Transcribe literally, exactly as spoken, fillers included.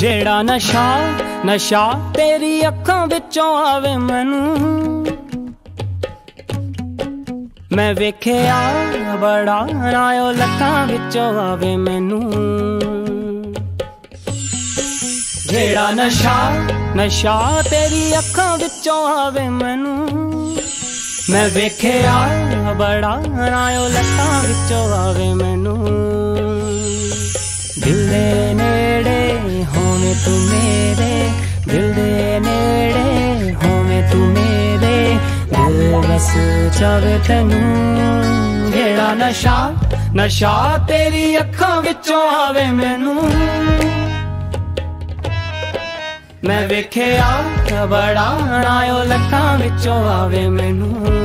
जेड़ा नशा नशा तेरी अखां विचों आवे मैनू, मैं वेखिया बड़ा नायो लखां विचों आवे मैनू। जेड़ा नशा नशा तेरी अखां विचों आवे मैनू, मैं वेखिया बड़ा नायो लखां विचों आवे मैनू। दिल दे नेड़े होवे तू मेरे, दिल दे नेड़े होवे तू मेरे, दिल बस चावे तैनू। जेड़ा नशा नशा तेरी अखां विचों आवे मैनू, मैं वेखिया बड़ा नायो लखां विचों आवे मैनू।